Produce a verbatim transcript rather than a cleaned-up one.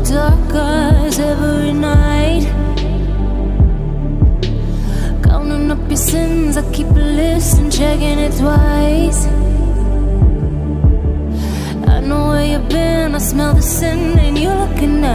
dark eyes every night, counting up your sins. I keep a list and checking it twice. I know where you've been, I smell the sin, and you looking